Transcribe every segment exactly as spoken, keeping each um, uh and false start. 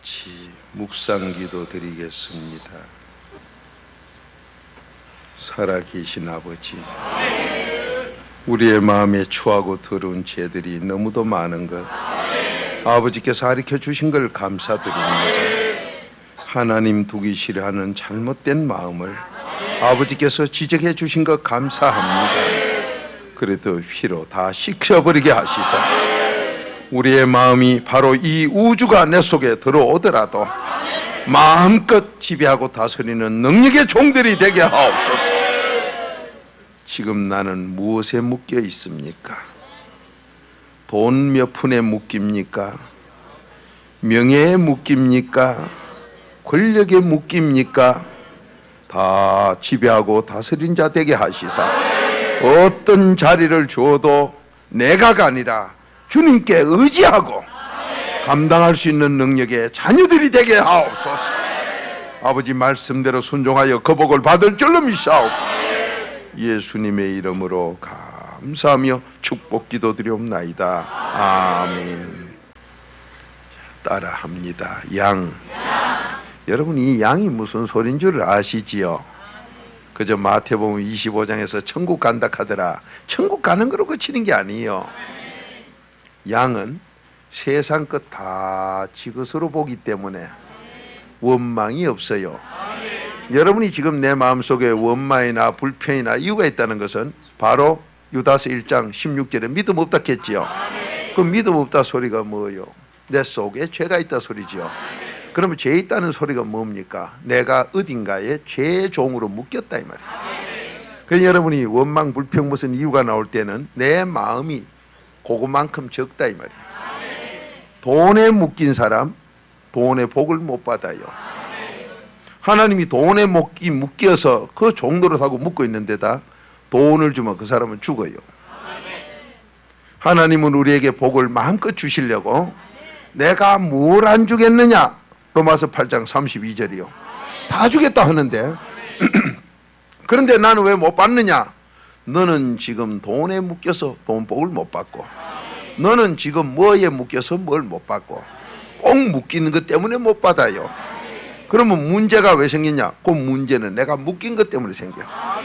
같이 묵상기도 드리겠습니다. 살아계신 아버지, 우리의 마음에 추하고 더러운 죄들이 너무도 많은 것 아버지께서 가르쳐 주신 걸 감사드립니다. 하나님 두기 싫어하는 잘못된 마음을 아버지께서 지적해 주신 것 감사합니다. 그래도 피로 다 씻어버리게 하시사 우리의 마음이 바로 이 우주가 내 속에 들어오더라도 마음껏 지배하고 다스리는 능력의 종들이 되게 하옵소서. 지금 나는 무엇에 묶여 있습니까? 돈 몇 푼에 묶입니까? 명예에 묶입니까? 권력에 묶입니까? 다 지배하고 다스린 자 되게 하시사 어떤 자리를 주어도 내가가 아니라 주님께 의지하고 감당할 수 있는 능력의 자녀들이 되게 하옵소서. 아버지 말씀대로 순종하여 거복을 받을 줄로 믿사옵고 예수님의 이름으로 감사하며 축복 기도드리옵나이다. 아멘. 따라합니다. 양. 양. 여러분, 이 양이 무슨 소린 줄 아시지요? 그저 마태복음 이십오 장에서 천국 간다 하더라. 천국 가는 거로 그치는 게 아니에요. 양은 세상 것 다 지것으로 보기 때문에 원망이 없어요. 여러분이 지금 내 마음속에 원망이나 불평이나 이유가 있다는 것은 바로 유다서 일 장 십육 절에 믿음 없다 했지요. 그 믿음 없다 소리가 뭐예요? 내 속에 죄가 있다 소리지요. 그러면 죄 있다는 소리가 뭡니까? 내가 어딘가에 죄의 종으로 묶였다 이 말이에요. 그래서 여러분이 원망 불평 무슨 이유가 나올 때는 내 마음이 그것만큼 적다 이 말이에요. 돈에 묶인 사람 돈의 복을 못 받아요. 하나님이 돈에 묶이, 묶여서 그 종노릇하고 묶고 있는 데다 돈을 주면 그 사람은 죽어요. 하나님은 우리에게 복을 마음껏 주시려고 내가 뭘 안 주겠느냐? 로마서 팔 장 삼십이 절이요. 다 주겠다 하는데 그런데 나는 왜 못 받느냐? 너는 지금 돈에 묶여서 돈 복을 못 받고 너는 지금 뭐에 묶여서 뭘 못 받고 꼭 묶이는 것 때문에 못 받아요. 그러면 문제가 왜 생기냐? 그 문제는 내가 묶인 것 때문에 생겨요.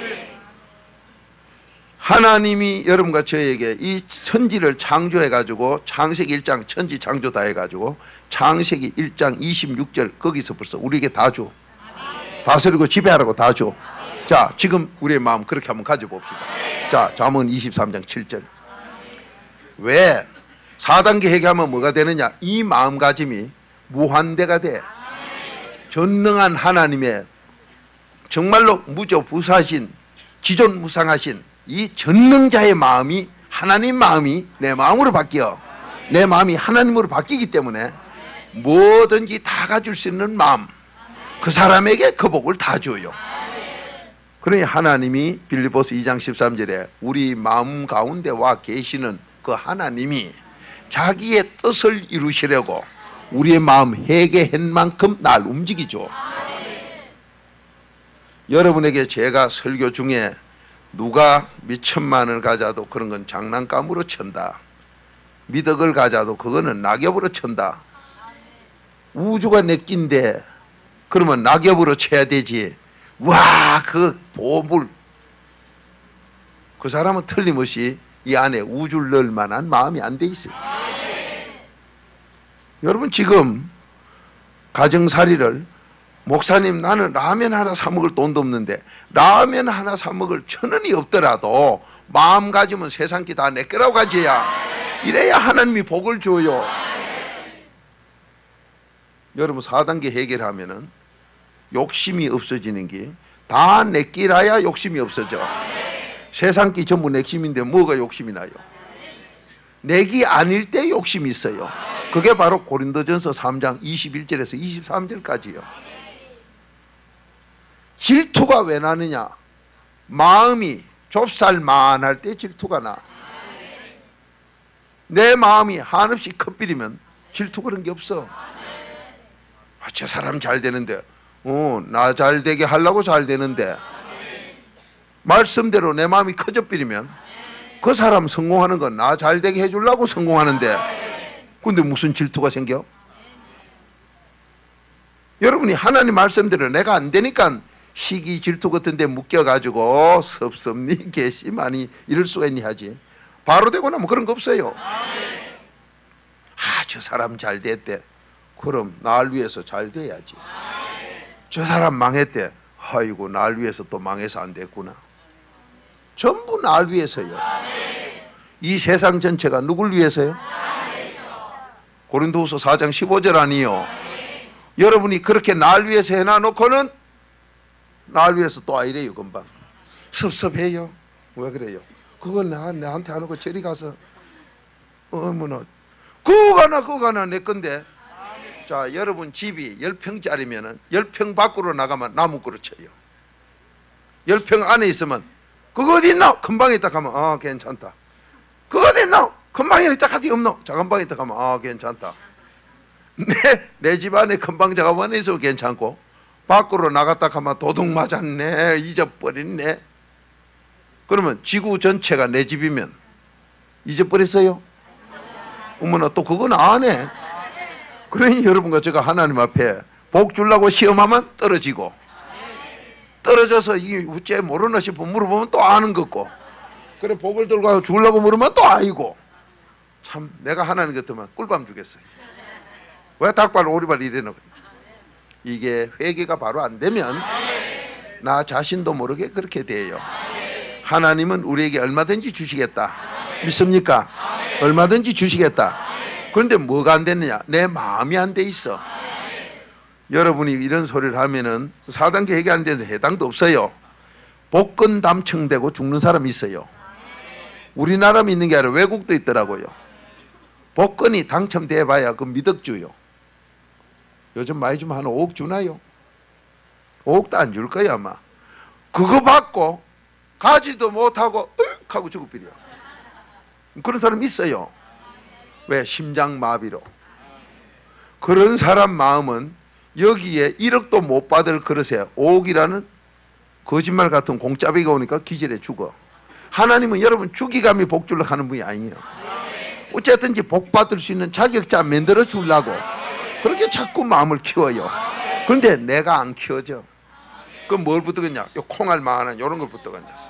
하나님이 여러분과 저에게 이 천지를 창조해가지고 창세기 일 장 천지 창조 다 해가지고 창세기 일 장 이십육 절 거기서 벌써 우리에게 다 줘. 다스리고 지배하라고 다 줘. 자, 지금 우리의 마음 그렇게 한번 가져봅시다. 자, 잠언 이십삼 장 칠 절. 왜 사 단계 회개하면 뭐가 되느냐? 이 마음가짐이 무한대가 돼. 전능한 하나님의 정말로 무조부사신 지존무상하신 이 전능자의 마음이 하나님 마음이 내 마음으로 바뀌어. 내 마음이 하나님으로 바뀌기 때문에 뭐든지 다 가질 수 있는 마음, 그 사람에게 그 복을 다 줘요. 그러니 하나님이 빌립보서 이 장 십삼 절에 우리 마음 가운데 와 계시는 그 하나님이 자기의 뜻을 이루시려고 우리의 마음 회개한 만큼 날 움직이죠. 여러분에게 제가 설교 중에 누가 몇천만 원을 가져도 그런 건 장난감으로 친다. 미덕을 가져도 그거는 낙엽으로 친다. 우주가 내 낀데 그러면 낙엽으로 쳐야 되지. 와, 그 보물. 그 사람은 틀림없이 이 안에 우주를 넣을 만한 마음이 안 돼 있어요. 여러분 지금 가정살이를 목사님 나는 라면 하나 사 먹을 돈도 없는데 라면 하나 사 먹을 천 원이 없더라도 마음 가지면 세상 게 다 내 거라고 가져야 이래야 하나님이 복을 줘요. 여러분 사 단계 해결하면은 욕심이 없어지는 게 다 내 끼라야 욕심이 없어져. 세상 끼 전부 내 힘인데 뭐가 욕심이 나요? 내기 아닐 때 욕심이 있어요. 그게 바로 고린도전서 삼 장 이십일 절에서 이십삼 절까지요. 질투가 왜 나느냐? 마음이 좁쌀만할 때 질투가 나. 내 마음이 한없이 커비리면 질투 그런 게 없어. 아, 저 사람 잘 되는데 어, 나 잘 되게 하려고 잘 되는데 말씀대로 내 마음이 커져버리면 그 사람 성공하는 건 나 잘 되게 해주려고 성공하는데 근데 무슨 질투가 생겨? 여러분이 하나님 말씀대로 내가 안 되니까 시기 질투 같은 데 묶여가지고 섭섭니 괘씸하니 이럴 수가 있니 하지. 바로 되고 나면 그런 거 없어요. 아, 저 사람 잘 됐대. 그럼 날 위해서 잘 돼야지. 저 사람 망했대. 아이고, 날 위해서 또 망해서 안 됐구나. 전부 날 위해서요. 이 세상 전체가 누굴 위해서요? 고린도후서 사 장 십오 절 아니요. 여러분이 그렇게 날 위해서 해놔놓고는 날 위해서 또 아이래요. 금방 섭섭해요. 왜 그래요? 그건 나, 나한테 안 하고 저리 가서 어머나 그거 하나 그거 하나 내 건데. 자, 여러분 집이 십 평짜리면은 십 평 밖으로 나가면 나무 그릇쳐요. 십 평 안에 있으면 그거 어디 있노? 금방 있다 가면 아 괜찮다. 그거 어디 있노? 금방 있다 가디 없노? 작은 방에 있다 가면 아 괜찮다. 내 내 집 안에 금방 작은 방에 있으면 괜찮고 밖으로 나갔다 가면 도둑 맞았네, 잊어버렸네. 그러면 지구 전체가 내 집이면 잊어버렸어요? 어머나 또 그건 안 해. 그러니 여러분과 제가 하나님 앞에 복 주려고 시험하면 떨어지고, 떨어져서 이게 어째 모르나 싶어 물어보면 또 아는 거고, 그래 복을 들고 주려고 물으면 또 아이고. 참 내가 하나님 같으면 꿀밤 주겠어요. 왜 닭발 오리발 이래놓고. 이게 회개가 바로 안 되면 나 자신도 모르게 그렇게 돼요. 하나님은 우리에게 얼마든지 주시겠다. 믿습니까? 얼마든지 주시겠다. 그런데 뭐가 안 됐느냐? 내 마음이 안 돼 있어. 여러분이 이런 소리를 하면은 사 단계 회개 안 되는데 해당도 없어요. 복권 당첨되고 죽는 사람이 있어요. 우리나라만 있는 게 아니라 외국도 있더라고요. 복권이 당첨돼 봐야 그 미덕주요. 요즘 많이 주면 한 오억 주나요? 오억도 안 줄 거야 아마. 그거 받고 가지도 못하고 으익 하고 죽어버려. 그런 사람 있어요. 왜? 심장마비로. 그런 사람 마음은 여기에 일억도 못 받을 그릇에 오억이라는 거짓말 같은 공짜비가 오니까 기절해 죽어. 하나님은 여러분 주기감이 복 주려고 하는 분이 아니에요. 어쨌든지 복 받을 수 있는 자격자 만들어 주려고 그렇게 자꾸 마음을 키워요. 그런데 내가 안 키워져. 그럼 뭘 붙들겠냐? 요 콩알만한 이런 걸 붙들고 앉았어.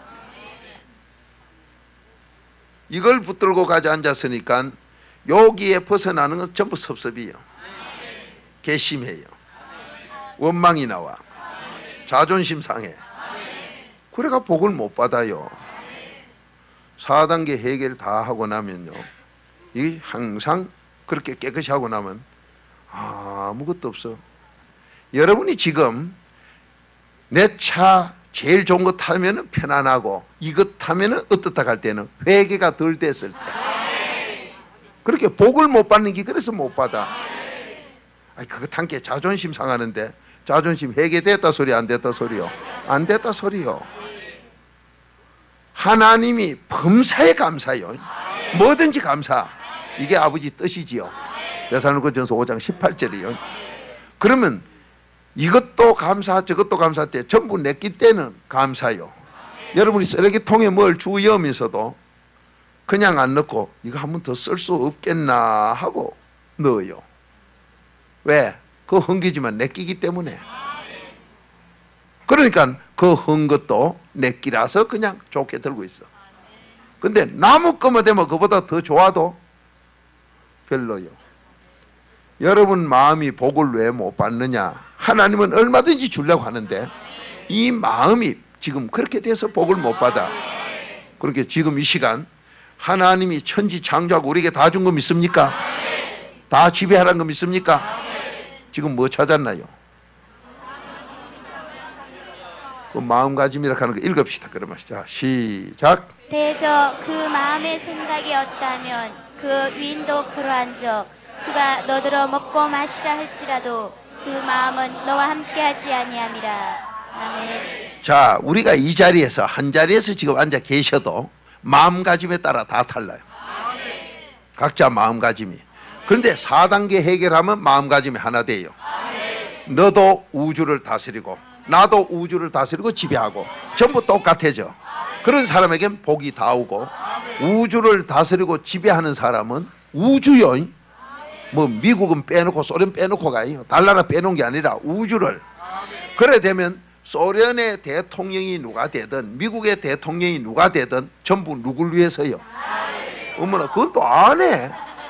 이걸 붙들고 가지 앉았으니까 여기에 벗어나는 건 전부 섭섭이에요. 괘씸해요. 원망이 나와. 자존심 상해. 그래가 복을 못 받아요. 사 단계 해결 다 하고 나면요, 이 항상 그렇게 깨끗이 하고 나면 아무것도 없어. 여러분이 지금 내 차 제일 좋은 거 타면 편안하고 이것 타면 어떻다 할 때는 회개가 덜 됐을 때, 그렇게 복을 못 받는 게 그래서 못 받아. 아니 그거 탄 게 자존심 상하는데 자존심 회개됐다 소리 안 됐다 소리요? 안 됐다 소리요. 하나님이 범사에 감사요. 뭐든지 감사. 이게 아버지 뜻이지요. 데살로니가전서 오 장 십팔 절이요. 그러면 이것도 감사 저것도 감사 때 전부 내끼 때는 감사요. 여러분이 쓰레기통에 뭘 주우면서도 그냥 안 넣고 이거 한 번 더 쓸 수 없겠나 하고 넣어요. 왜? 그 헝기지만 내끼기 때문에. 그러니까 그 헝 것도 내끼라서 그냥 좋게 들고 있어. 근데 나무 거만 되면 그보다 더 좋아도 별로요. 여러분 마음이 복을 왜 못 받느냐? 하나님은 얼마든지 주려고 하는데 이 마음이 지금 그렇게 돼서 복을 못 받아. 그렇게 지금 이 시간 하나님이 천지 창조하고 우리에게 다 준 거 믿습니까? 다 지배하라는 거 믿습니까? 지금 뭐 찾았나요? 그 마음가짐이라 하는 거 읽읍시다. 그러면 자 시작. 대저 그 마음의 생각이 없다면 그 위인도 그러한즉 그가 너더러 먹고 마시라 할지라도 그 마음은 너와 함께하지 아니함이라. 아멘. 자, 우리가 이 자리에서 한 자리에서 지금 앉아 계셔도 마음가짐에 따라 다 달라요. 각자 마음가짐이. 그런데 사 단계 해결하면 마음가짐이 하나 돼요. 너도 우주를 다스리고 나도 우주를 다스리고 지배하고 전부 똑같아져. 그런 사람에겐 복이 다 오고, 우주를 다스리고 지배하는 사람은 우주요. 뭐 미국은 빼놓고 소련 빼놓고가 아니에요. 달나라 빼놓은 게 아니라 우주를. 그래 되면 소련의 대통령이 누가 되든 미국의 대통령이 누가 되든 전부 누굴 위해서요? 어머나 그건 또 안 해.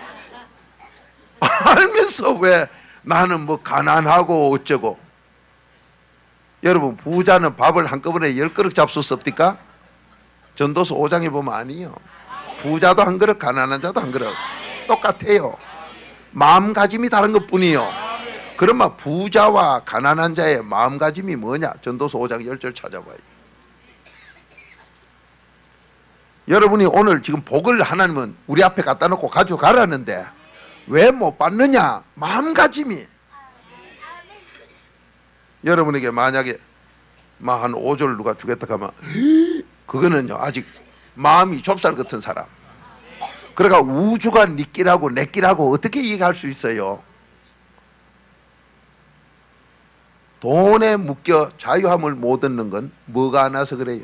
알면서 왜 나는 뭐 가난하고 어쩌고. 여러분 부자는 밥을 한꺼번에 열 그릇 잡수 섭니까? 전도서 오 장에 보면 아니요. 부자도 한 그릇 가난한 자도 한 그릇 똑같아요. 마음가짐이 다른 것뿐이요. 그러면 부자와 가난한 자의 마음가짐이 뭐냐? 전도서 오 장 십 절 찾아봐요. 여러분이 오늘 지금 복을 하나님은 우리 앞에 갖다 놓고 가져가라는데 왜 못 받느냐? 마음가짐이. 여러분에게 만약에 한 오 절 누가 주겠다 하면 그거는요 아직 마음이 좁쌀 같은 사람. 그러니까 우주가 네 끼라고 내 끼라고 어떻게 얘기할 수 있어요? 돈에 묶여 자유함을 못 얻는 건 뭐가 안 와서 그래요?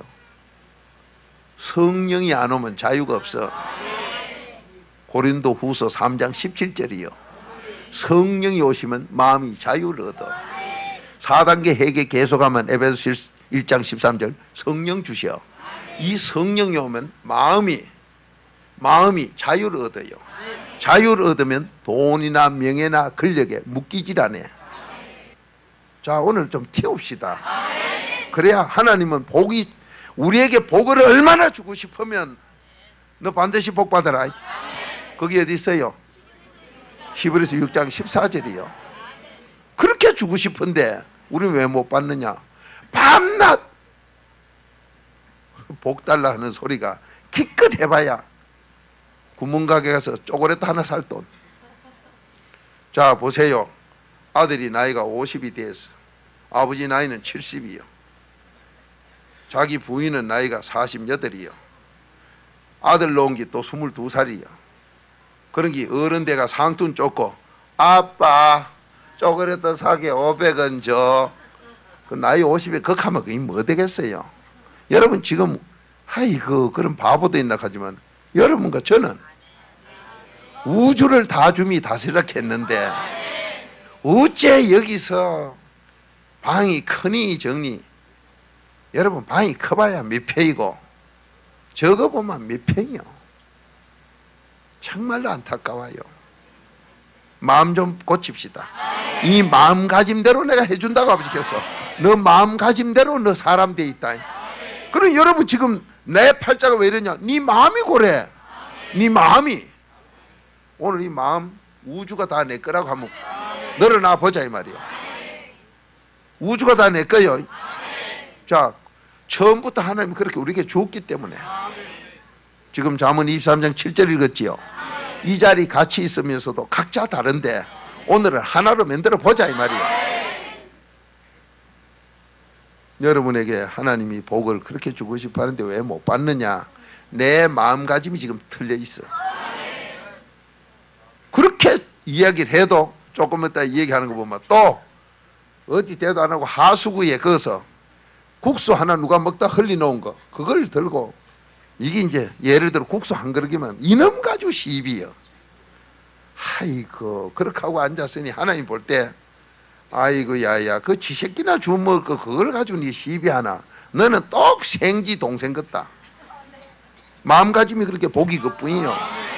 성령이 안 오면 자유가 없어. 고린도 후서 삼 장 십칠 절이요. 성령이 오시면 마음이 자유를 얻어. 사 단계 회개 계속하면 에베소서 일 장 십삼 절 성령 주시어. 이 성령이 오면 마음이 마음이 자유를 얻어요. 자유를 얻으면 돈이나 명예나 권력에 묶이질 않아. 자 오늘 좀 튀웁시다. 그래야 하나님은 복이 우리에게 복을 얼마나 주고 싶으면 너 반드시 복 받아라. 거기 어디 있어요? 히브리서 육 장 십사 절이요. 그렇게 주고 싶은데 우리는 왜 못 받느냐? 밤낮 복 달라 하는 소리가 기껏 해봐야 구멍가게 가서 쪼그레트 하나 살 돈. 자 보세요. 아들이 나이가 오십이 돼서 아버지 나이는 칠십이요. 자기 부인은 나이가 사십팔이요. 아들 놓은 게 또 스물두 살이요. 그런 게 어른 돼가 상투 쫓고 아빠 쪼그레트 사게 오백 원 줘. 그 나이 오십에 극하면 그게 뭐 되겠어요? 여러분 지금 아이고 그런 바보도 있나 하지만 여러분과 저는 우주를 다 줌이 다스리라 했는데 어째 여기서 방이 크니 적니? 여러분 방이 커봐야 몇 평이고 적어 보면 몇 평이요. 정말로 안타까워요. 마음 좀 고칩시다. 이 마음가짐대로 내가 해준다고 아버지께서 너 마음가짐대로 너 사람 돼 있다. 그럼 여러분 지금 내 팔자가 왜 이러냐? 네 마음이 고래. 네 마음이 오늘 이 마음 우주가 다 내 거라고 하면 너를 나 보자 이 말이야. 우주가 다 내 거요. 자 처음부터 하나님이 그렇게 우리에게 주었기 때문에 지금 잠언 이십삼 장 칠 절 읽었지요. 이 자리 같이 있으면서도 각자 다른데 오늘은 하나로 만들어 보자 이 말이야. 여러분에게 하나님이 복을 그렇게 주고 싶어 하는데 왜 못 받느냐? 내 마음가짐이 지금 틀려 있어. 그렇게 이야기를 해도 조금 이따 얘기하는 거 보면 또 어디 대도 안 하고 하수구에 거서 국수 하나 누가 먹다 흘려놓은 거 그걸 들고 이게 이제 예를 들어 국수 한 그릇이면 이놈 가지고 시비요. 아이고 그렇게 하고 앉았으니 하나님 볼 때 아이고 야야 그 지새끼나 주워 먹을 거 그걸 가지고 니 시비하나. 너는 똑 생지 동생 같다. 마음가짐이 그렇게 복이 그뿐이요.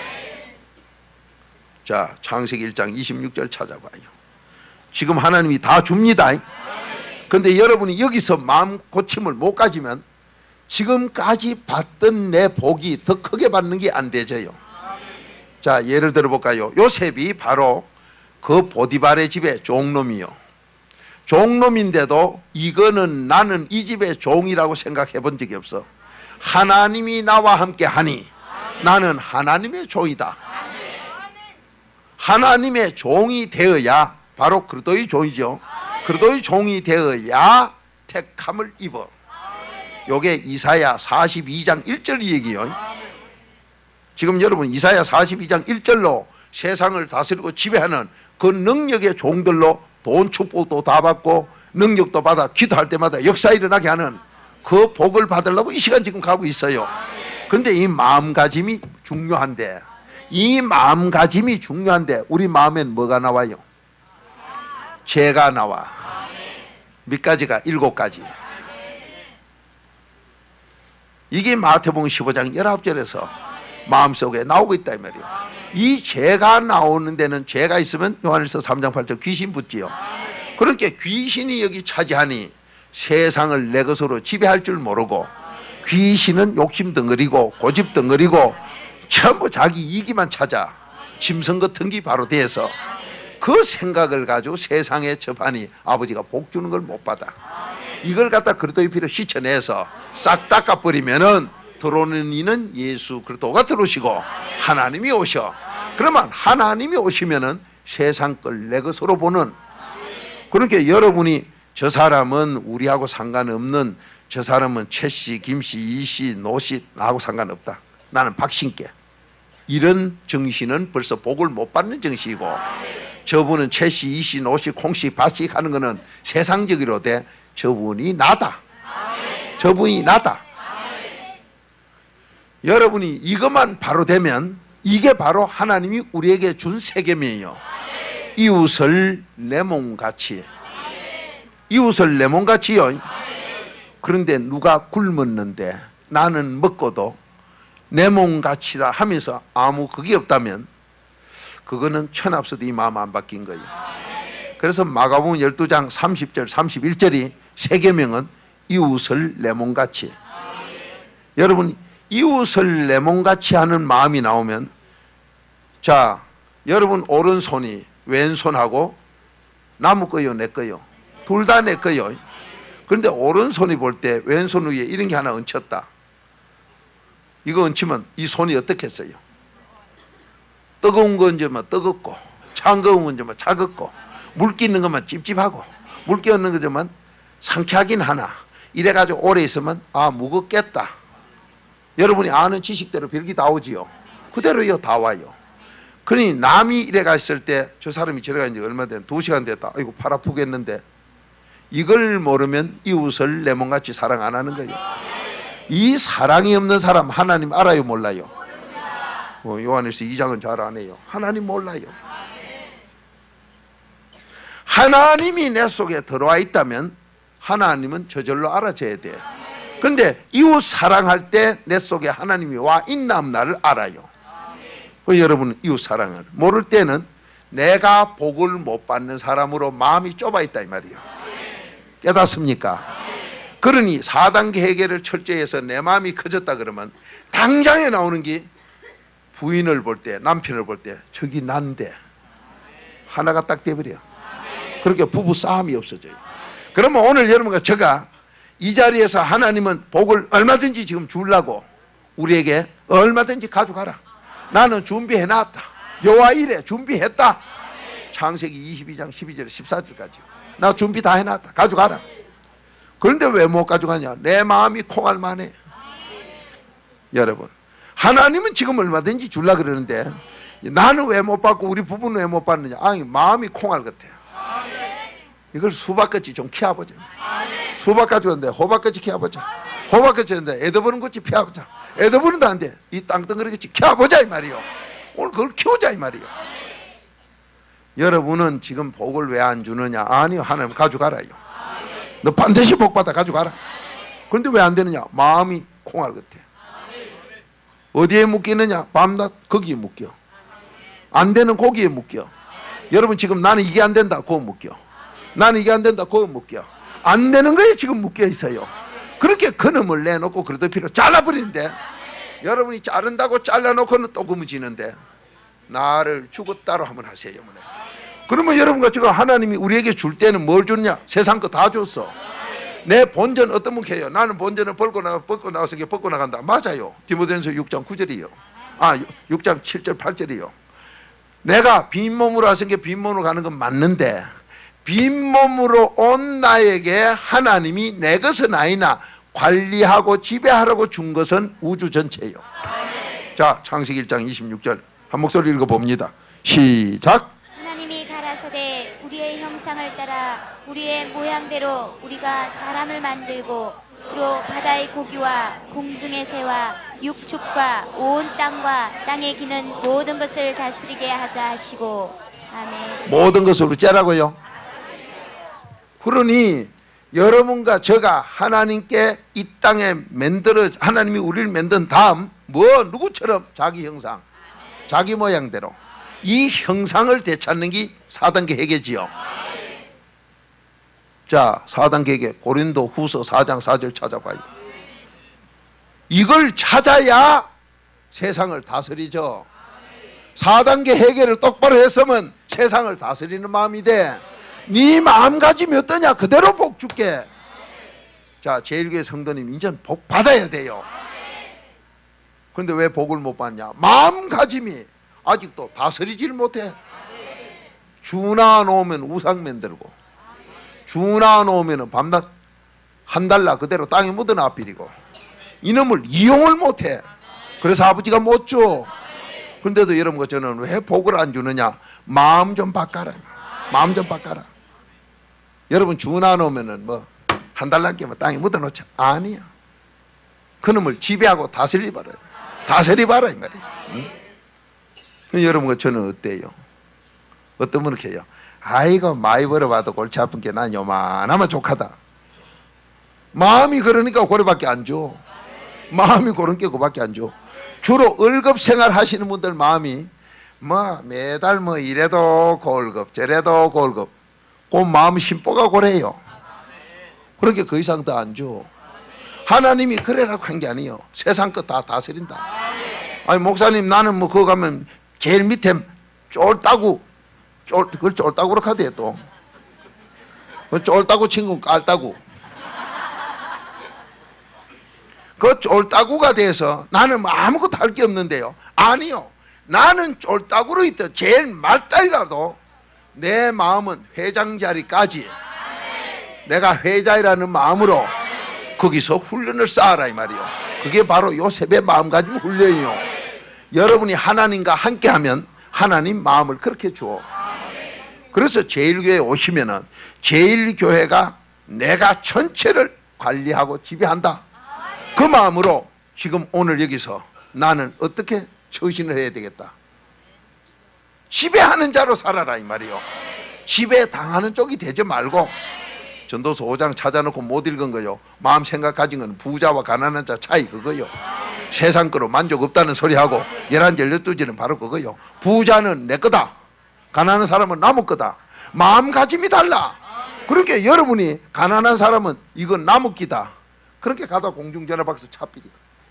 자 창세기 일 장 이십육 절 찾아봐요. 지금 하나님이 다 줍니다. 근데 여러분이 여기서 마음 고침을 못 가지면 지금까지 받던 내 복이 더 크게 받는 게 안 되져요. 자 예를 들어 볼까요? 요셉이 바로 그 보디발의 집의 종놈이요. 종놈인데도 이거는 나는 이 집의 종이라고 생각해 본 적이 없어. 하나님이 나와 함께 하니 나는 하나님의 종이다. 하나님의 종이 되어야 바로 그리스도의 종이죠. 그리스도의 종이 되어야 택함을 입어. 요게 이사야 사십이 장 일 절 얘기요. 지금 여러분 이사야 사십이 장 일 절로 세상을 다스리고 지배하는 그 능력의 종들로 돈 축복도 다 받고 능력도 받아 기도할 때마다 역사 일어나게 하는 그 복을 받으려고 이 시간 지금 가고 있어요. 근데 이 마음가짐이 중요한데 이 마음가짐이 중요한데 우리 마음엔 뭐가 나와요? 죄가 나와. 몇 가지가? 일곱 가지. 이게 마태복음 십오 장 열아홉 절에서 마음속에 나오고 있다 이 말이에요. 이 죄가 나오는 데는 죄가 있으면 요한일서 삼 장 팔 절 귀신 붙지요. 그렇게 귀신이 여기 차지하니 세상을 내 것으로 지배할 줄 모르고 귀신은 욕심 덩어리고 고집 덩어리고 전부 자기 이기만 찾아 짐승 같은 게 바로 돼서 그 생각을 가지고 세상에 접하니 아버지가 복 주는 걸 못 받아. 이걸 갖다 그리스도의 피로 씻어내서 싹 닦아버리면은 들어오는 이는 예수 그리스도가 들어오시고 하나님이 오셔. 그러면 하나님이 오시면은 세상 걸 내 것으로 보는. 그러니까 여러분이 저 사람은 우리하고 상관없는, 저 사람은 최씨, 김씨, 이씨, 노씨 나하고 상관없다. 나는 박신께. 이런 정신은 벌써 복을 못 받는 정신이고, 저분은 최씨, 이씨, 노씨, 콩씨, 박씨 하는 거는 세상적으로 돼. 저분이 나다. 저분이 나다. 여러분이 이것만 바로 되면 이게 바로 하나님이 우리에게 준 세계명이에요. 이웃을 내 몸같이. 이웃을 내 몸같이요. 그런데 누가 굶었는데 나는 먹고도 내 몸같이라 하면서 아무 그게 없다면 그거는 천합서도 이 마음 안 바뀐 거예요. 그래서 마가복음 열두 장 삼십 절 삼십일 절이 세계명은 이웃을 내 몸같이. 여러분 이웃을 내 몸같이 하는 마음이 나오면, 자 여러분 오른손이 왼손하고 나무 거요 내 거요? 둘 다 내 거요. 그런데 오른손이 볼 때 왼손 위에 이런 게 하나 얹혔다. 이거 얹히면 이 손이 어떻겠어요? 뜨거운 거 얹으면 뜨겁고, 차가운 거 얹으면 차갑고, 물기 있는 것만 찝찝하고, 물기 없는 거지만 상쾌하긴 하나. 이래가지고 오래 있으면 아 무겁겠다. 여러분이 아는 지식대로 별게 다 오지요. 그대로요 다 와요. 그러니 남이 이래가 있을 때 저 사람이 저래가 이제 얼마 된 두 시간 됐다. 아이고 팔 아프겠는데. 이걸 모르면 이웃을 내 몸같이 사랑 안 하는 거예요. 이 사랑이 없는 사람 하나님 알아요 몰라요? 어, 요한일서 이 장은 잘 아네요. 하나님 몰라요. 하나님이 내 속에 들어와 있다면 하나님은 저절로 알아줘야 돼. 그런데 이웃 사랑할 때 내 속에 하나님이 와 있나 없나를 알아요. 그 여러분은 이웃 사랑을 모를 때는 내가 복을 못 받는 사람으로 마음이 좁아 있다 이 말이에요. 깨닫습니까? 그러니 사 단계 해결을 철저히 해서 내 마음이 커졌다 그러면 당장에 나오는 게 부인을 볼 때, 남편을 볼 때 저기 난데 하나가 딱 돼버려. 그렇게 부부 싸움이 없어져요. 그러면 오늘 여러분과 제가 이 자리에서 하나님은 복을 얼마든지 지금 주려고 우리에게 얼마든지 가져가라. 나는 준비해놨다. 여호와 이래 준비했다. 창세기 이십이 장 십이 절 십사 절까지 나 준비 다 해놨다. 가져가라. 그런데 왜 못 가져가냐? 내 마음이 콩할 만해. 여러분 하나님은 지금 얼마든지 주려고 그러는데 나는 왜 못 받고 우리 부부는 왜 못 받느냐? 아니 마음이 콩알 같아. 이걸 수박같이 좀 키워보자. 수박 가져갔는데 호박같이 키워보자. 호박같이 했는데 애더버는 것이 피워보자. 애더버는도 안 돼. 이 땅덩어리같이 키워보자 이 말이요. 오늘 그걸 키우자 이 말이요. 여러분은 지금 복을 왜 안 주느냐? 아니요 하나님 가져가라요. 너 반드시 복 받아 가져가라. 그런데 왜 안 되느냐? 마음이 콩알 같아. 어디에 묶이느냐? 밤낮 거기에 묶여. 안 되는 고기에 묶여. 여러분 지금 나는 이게 안 된다 그거 묶여. 나는 이게 안 된다 그거 묶여. 안 되는 거에 지금 묶여 있어요. 그렇게 그놈을 내놓고 그래도 필요 잘라버리는데 여러분이 자른다고 잘라놓고는 또 그무지는데 나를 죽었다로 한번 하세요. 그러면 여러분과 제가 하나님이 우리에게 줄 때는 뭘 줬냐? 세상 거 다 줬어. 내 본전 어떤 분 해요? 나는 본전을 벌고 나가 벗고 나가서 벗고 나간다. 맞아요. 디모데전서 육 장 구 절이요. 아 육 장 칠 절 팔 절이요. 내가 빈몸으로 하신 게 빈몸으로 가는 건 맞는데 빈몸으로 온 나에게 하나님이 내 것은 아니나 관리하고 지배하라고 준 것은 우주 전체예요. 자 창세기 일 장 이십육 절 한 목소리 읽어봅니다. 시작. 하나님이 가라사대 우리의 형상을 따라 우리의 모양대로 우리가 사람을 만들고 그로 바다의 고기와 공중의 새와 육축과 온 땅과 땅에 기는 모든 것을 다스리게 하자 하시고. 아멘. 모든 것을 어쩌라고요? 그러니 여러분과 저가 하나님께 이 땅에 만들어, 하나님이 우리를 만든 다음 뭐 누구처럼 자기 형상, 자기 모양대로 이 형상을 되찾는 게 사 단계 회개지요. 자, 사 단계 회개 고린도 후서 사 장 사 절 찾아봐요. 이걸 찾아야 세상을 다스리죠. 사 단계 회개를 똑바로 했으면 세상을 다스리는 마음이 돼. 네 마음가짐이 어떠냐 그대로 복 줄게. 자, 제일교회 성도님 이제 복 받아야 돼요. 그런데 왜 복을 못 받냐? 마음가짐이 아직도 다스리질 못해. 주나 놓으면 우상 만들고, 주나 놓으면 밤낮 한 달나 그대로 땅에 묻어놔 버리고, 이놈을 이용을 못해. 그래서 아버지가 못 줘. 그런데도 여러분과 저는 왜 복을 안 주느냐? 마음 좀 바꿔라. 마음 좀 바꿔라. 여러분 주나 놓으면은 뭐 한 달 남게 뭐 땅에 묻어놓자. 아니야. 그놈을 지배하고 다스리 봐라. 다스리 봐라 이 말이야. 응? 여러분과 저는 어때요? 어떤 분은 이렇게 해요. 아이고 많이 벌어봐도 골치 아픈 게 난 요만하면 족하다. 마음이 그러니까 고래밖에 안 줘. 마음이 그런 게 그밖에 안 줘. 주로 월급 생활 하시는 분들 마음이 뭐 매달 뭐 이래도 골급 저래도 골급, 그 마음 심보가 고래요. 그렇게 그 이상 더 안 줘. 하나님이 그래라고 한 게 아니에요. 세상 것 다 다스린다. 아니 목사님 나는 뭐 그거 가면 제일 밑에 쫄따구, 쫄, 그걸 쫄따구로 카드에 또 그 쫄따구 친구 깔따구, 그 쫄따구가 돼서 나는 뭐 아무것도 할 게 없는데요. 아니요. 나는 쫄따구로 있다 제일 말단이라도 내 마음은 회장 자리까지 내가 회장이라는 마음으로 거기서 훈련을 쌓아라 이 말이요. 그게 바로 요셉의 마음가짐 훈련이요. 여러분이 하나님과 함께하면 하나님 마음을 그렇게 줘. 그래서 제일교회에 오시면은 제일교회가 내가 전체를 관리하고 지배한다. 그 마음으로 지금 오늘 여기서 나는 어떻게 처신을 해야 되겠다. 지배하는 자로 살아라 이 말이요. 지배 당하는 쪽이 되지 말고. 전도서 오 장 찾아놓고 못 읽은 거요. 마음 생각 가진 건 부자와 가난한 자 차이 그거요. 세상 거로 만족 없다는 소리하고 열한 절 열두 절은 바로 그거요. 부자는 내 거다. 가난한 사람은 나무 거다. 마음가짐이 달라. 그렇게 여러분이 가난한 사람은 이건 나무끼다. 그렇게 가다 공중전화 박스 차 삐리다.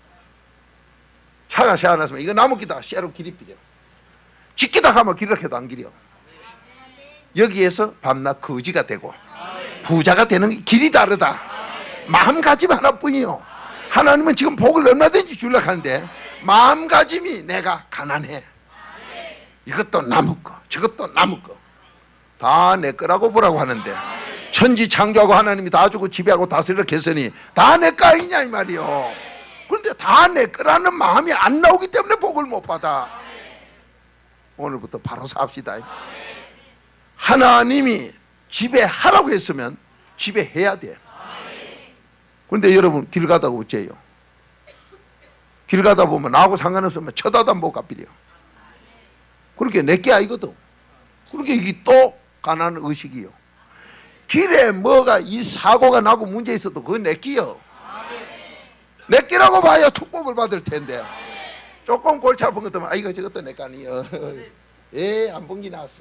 차가 새 안 왔으면 이거 나무끼다. 쇠로 길이 삐려. 짓기다 하면 길이라도 안 길여. 여기에서 밤낮 거지가 되고 부자가 되는 게 길이 다르다. 마음가짐 하나뿐이요. 하나님은 지금 복을 얼마든지 주려고 하는데 마음가짐이 내가 가난해. 이것도 나무 거 저것도 나무 거 다 내 거라고 보라고 하는데 천지 창조하고 하나님이 다 주고 지배하고 다스리려고 했으니 다 내 거 아니냐 이 말이요. 그런데 다 내 거라는 마음이 안 나오기 때문에 복을 못 받아. 오늘부터 바로 삽시다. 하나님이 지배하라고 했으면 지배해야 돼. 그런데 여러분 길 가다가 어째요? 길 가다 보면 나하고 상관없으면 쳐다도 못 갚이려. 그렇게 내게 아니거든. 그렇게 이게 또 가난한 의식이요. 길에 뭐가 이 사고가 나고 문제 있어도 그건 내끼요. 내끼라고 봐야 축복을 받을 텐데 조금 골치 아픈 것도 아 이거 저것도 내 거 아니에요. 에 안 본 게 나왔어.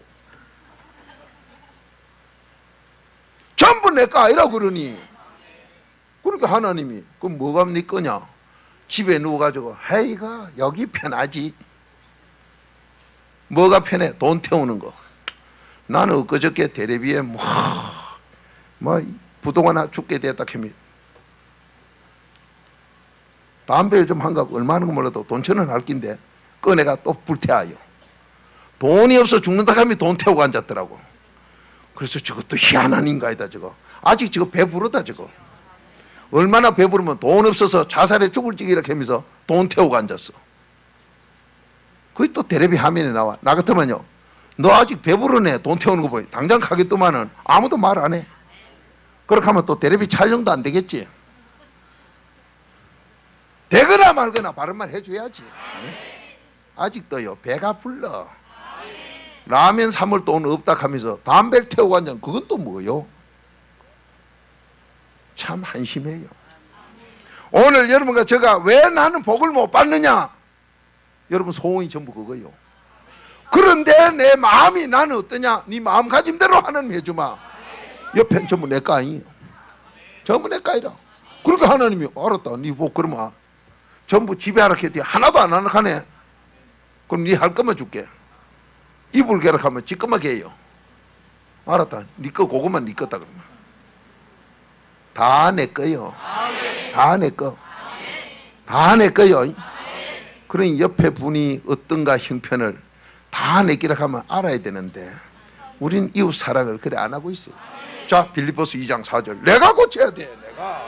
전부 내 거 아니라 그러니. 그러니까 하나님이 그럼 뭐가 네 거냐? 집에 누워가지고 헤이가 여기 편하지. 뭐가 편해? 돈 태우는 거. 나는 엊그저께 텔레비에 뭐, 뭐 부동 하나 죽게 됐다 캐미 담배 좀 한 갑 얼마 하는 거 몰라도 돈 천 원 할 낀데 꺼내가 또 불태워요. 돈이 없어 죽는다 하면 돈 태우고 앉았더라고. 그래서 저것도 희한한 인간이다 저거. 아직 저거 배부르다 저거. 얼마나 배부르면 돈 없어서 자살에 죽을 지기라 하면서 돈 태우고 앉았어. 그게 또 텔레비 화면에 나와. 나 같으면요. 너 아직 배부르네. 돈 태우는 거 보여. 당장 가겠더만은 아무도 말 안 해. 그렇게 하면 또 텔레비 촬영도 안 되겠지. 되거나 말거나 바른말 해줘야지. 아직도요 배가 불러. 라면 사물 돈 없다 하면서 담배를 태우고 앉아. 그건 또 뭐요? 참 한심해요. 오늘 여러분과 제가 왜 나는 복을 못 받느냐? 여러분 소원이 전부 그거요. 그런데 내 마음이 나는 어떠냐? 네 마음가짐대로 하나님 해주마. 옆에는 전부 내 거 아니에요. 전부 내 거 아니라. 그러니까 하나님이 알았다. 네 복 그러면 전부 지배하라 했더니 하나도 안 하나 하네. 그럼 네 할 것만 줄게. 이불 계약하면 지 것만 개요. 알았다. 네 거 그것만 네 거다 그러면. 다 내 거요. 다 내 거. 다 내 거요. 그러니 옆에 분이 어떤가 형편을 다 내기라 하면 알아야 되는데 우린 이웃 사랑을 그래 안 하고 있어요. 자, 빌립보서 이 장 사 절. 내가 고쳐야 돼. 내가.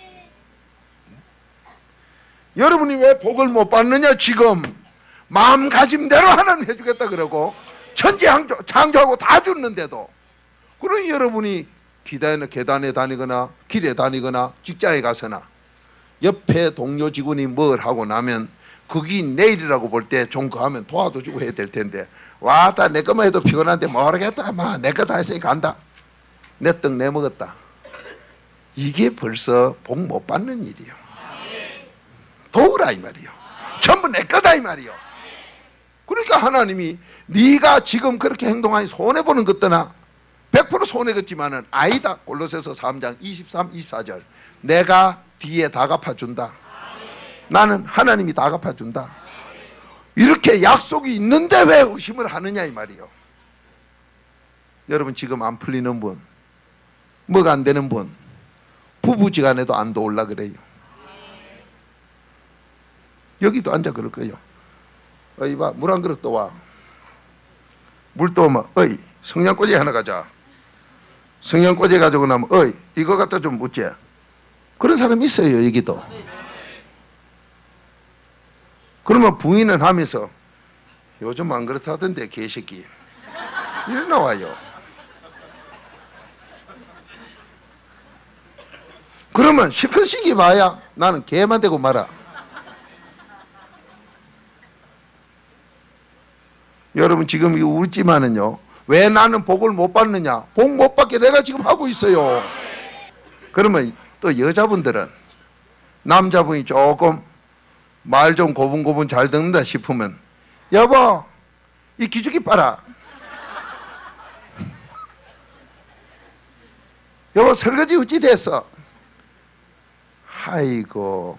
여러분이 왜 복을 못 받느냐? 지금 마음가짐대로 하나님 해주겠다 그러고 천지 창조하고 다 줬는데도. 그러니 여러분이 기단에, 계단에 다니거나 길에 다니거나 직장에 가서나 옆에 동료 직원이 뭘 하고 나면 그게 내일이라고 볼 때 좀 그하면 도와도 주고 해야 될 텐데 와다 내 것만 해도 피곤한데 모르겠다. 마 내 거 다 했으니까 간다. 내 떡 내 먹었다. 이게 벌써 복 못 받는 일이요. 도우라 이 말이요. 전부 내 거다 이 말이요. 그러니까 하나님이 네가 지금 그렇게 행동하니 손해보는 것도나 백 퍼센트 손해겠지만은 아니다. 골로새서 삼 장 이십삼, 이십사 절. 내가 뒤에 다 갚아준다. 나는 하나님이 다 갚아준다. 이렇게 약속이 있는데 왜 의심을 하느냐 이 말이요. 여러분 지금 안 풀리는 분, 뭐가 안 되는 분, 부부지간에도 안 도울라 그래요. 여기도 앉아 그럴 거예요. 어이 봐, 물 한 그릇 떠와. 물 떠오면 어이 성냥꽂이 하나 가자. 성냥꽂이 가지고 나면 어이 이거 갖다 좀 묻지. 그런 사람 있어요 여기도. 그러면 부인은 하면서 요즘 안 그렇다던데 개새끼 이래 나와요. 그러면 실컷 시기 봐야 나는 개만 되고 말아. 여러분 지금 이거 웃지만은요 왜 나는 복을 못 받느냐? 복 못 받게 내가 지금 하고 있어요. 그러면 또 여자분들은 남자분이 조금 말 좀 고분고분 잘 듣는다 싶으면 여보 이 기죽이 빨아. 여보 설거지 어찌 됐어? 아이고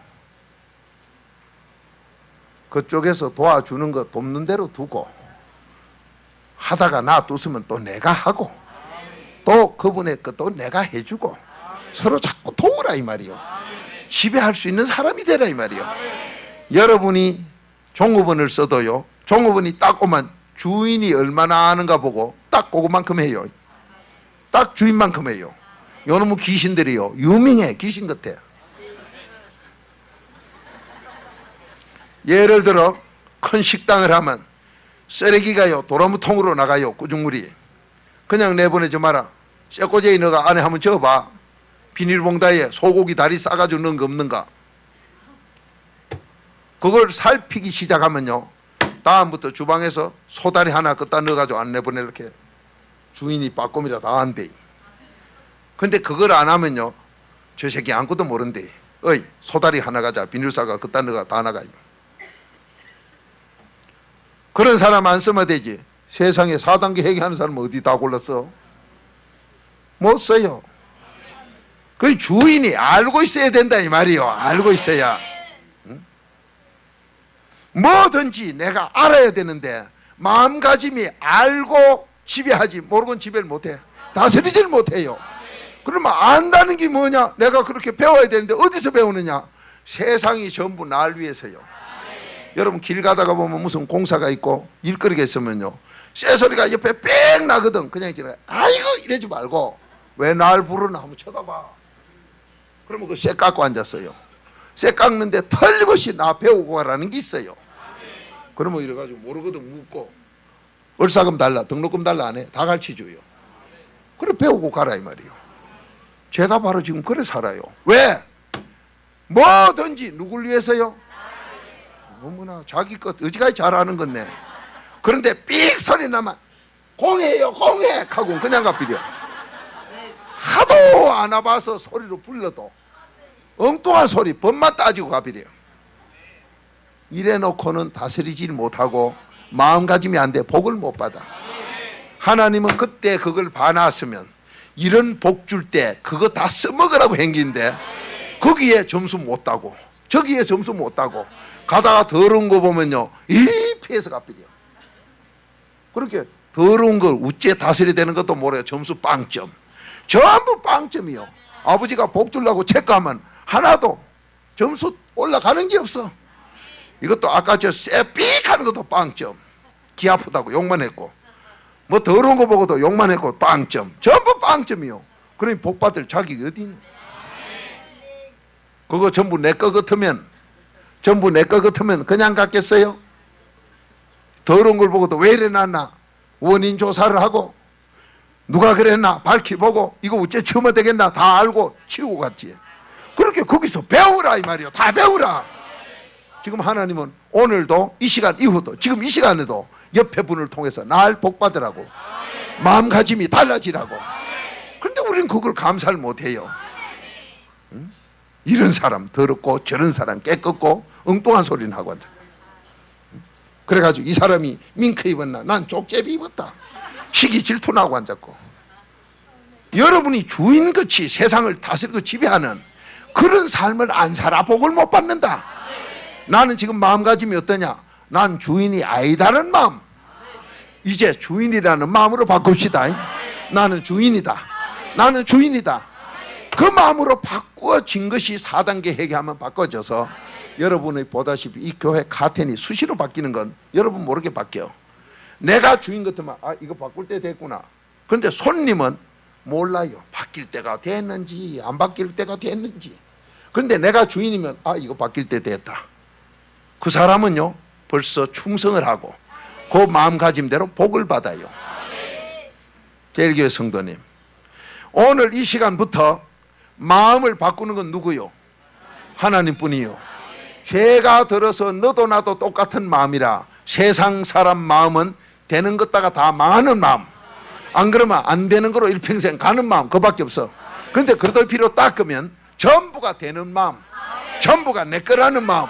그쪽에서 도와주는 거 돕는 대로 두고 하다가 놔뒀으면 또 내가 하고 또 그분의 것도 내가 해주고 서로 자꾸 도우라 이 말이요. 지배할 수 있는 사람이 되라 이 말이요. 여러분이 종업원을 써도요 종업원이 딱 오면 주인이 얼마나 아는가 보고 딱 그것만큼 해요. 딱 주인만큼 해요. 요놈의 귀신들이요 유명해. 귀신 같아. 예를 들어 큰 식당을 하면 쓰레기가요 도라무통으로 나가요. 꾸중물이. 그냥 내보내지 마라. 쇠꼬제에 너가 안에 한번 저어봐. 비닐봉다에 소고기 다리 싸가지고 넣은 거 없는가. 그걸 살피기 시작하면요 다음부터 주방에서 소다리 하나 걷다 넣어가지고 안 내보낼게. 주인이 빠꼼이라 다 한대. 근데 그걸 안 하면요 저 새끼 아무것도 모른대. 어이 소다리 하나 가자. 비닐싸가 걷다 넣어가 다 나가요. 그런 사람 안 쓰면 되지. 세상에 사 단계 회개하는 사람 어디 다 골랐어? 못 써요. 그 주인이 알고 있어야 된다 이 말이요. 알고 있어야. 응? 뭐든지 내가 알아야 되는데 마음가짐이 알고 지배하지 모르고는 지배를 못해. 다스리지를 못해요. 그러면 안다는 게 뭐냐? 내가 그렇게 배워야 되는데 어디서 배우느냐? 세상이 전부 날 위해서요. 여러분 길 가다가 보면 무슨 공사가 있고 일거리가 있으면요 쇠소리가 옆에 뺑 나거든. 그냥 지나가 아이고 이러지 말고 왜 날 부르나 한번 쳐다봐. 그러면 그 쇠 깎고 앉았어요. 쇠 깎는데 틀림없이 나 배우고 가라는 게 있어요. 그러면 이래가지고 모르거든 묻고 얼싸금 달라 등록금 달라 안 해. 다 가르쳐줘요. 그래 배우고 가라 이 말이에요. 제가 바로 지금 그래 살아요. 왜? 뭐든지 누굴 위해서요? 너무나 자기 것 어지간히 잘하는 건데. 그런데 삑 소리 나면 공해요 공해 하고 그냥 가버려. 하도 안 와봐서 소리로 불러도 엉뚱한 소리 법만 따지고 가버려. 이래놓고는 다스리질 못하고 마음가짐이 안 돼. 복을 못 받아. 하나님은 그때 그걸 봐놨으면 이런 복 줄 때 그거 다 써먹으라고 행기인데 거기에 점수 못 따고 저기에 점수 못 따고 가다가 더러운 거 보면요 이 피해서 가버려. 그렇게 더러운 걸 우째 다스려야 되는 것도 모르요. 점수 빵점. 전부 빵점이요. 아버지가 복 주려고 체크하면 하나도 점수 올라가는 게 없어. 이것도 아까 저 쎄삑 하는 것도 빵점. 기 아프다고 욕만 했고 뭐 더러운 거 보고도 욕만 했고 빵점. 전부 빵점이요. 그러니 복 받을 자격이 어디 있니? 그거 전부 내 거 같으면 전부 내 거 같으면 그냥 갔겠어요? 더러운 걸 보고도 왜 이래 났나 원인 조사를 하고 누가 그랬나 밝혀보고 이거 어째 처음 되겠나 다 알고 치우고 갔지. 그렇게 거기서 배우라 이 말이요. 다 배우라. 지금 하나님은 오늘도 이 시간 이후도 지금 이 시간에도 옆에 분을 통해서 날 복받으라고 마음가짐이 달라지라고. 그런데 우리는 그걸 감사를 못해요. 응? 이런 사람 더럽고 저런 사람 깨끗고 엉뚱한 소리는 하고 앉아. 그래가지고 이 사람이 밍크 입었나 난 쪽제비 입었다 시기 질투나고 앉았고. 여러분이 주인같이 세상을 다스리고 지배하는 그런 삶을 안 살아 복을 못 받는다. 나는 지금 마음가짐이 어떠냐? 난 주인이 아니다는 마음. 이제 주인이라는 마음으로 바꿉시다. 나는 주인이다. 나는 주인이다. 그 마음으로 바꾸어진 것이 사 단계 회개하면 바꿔져서 여러분이 보다시피 이 교회 카텐이 수시로 바뀌는 건 여러분 모르게 바뀌어요. 내가 주인 같으면 아 이거 바꿀 때 됐구나. 그런데 손님은 몰라요. 바뀔 때가 됐는지 안 바뀔 때가 됐는지. 그런데 내가 주인이면 아 이거 바뀔 때 됐다. 그 사람은요 벌써 충성을 하고 그 마음가짐대로 복을 받아요. 제일교회 성도님, 오늘 이 시간부터 마음을 바꾸는 건 누구요? 하나님뿐이요. 죄가 들어서 너도 나도 똑같은 마음이라 세상 사람 마음은 되는 것다가 다 망하는 마음, 안 그러면 안 되는 거로 일평생 가는 마음, 그밖에 없어. 그런데 그러다 필요 닦으면 전부가 되는 마음, 전부가 내 거라는 마음.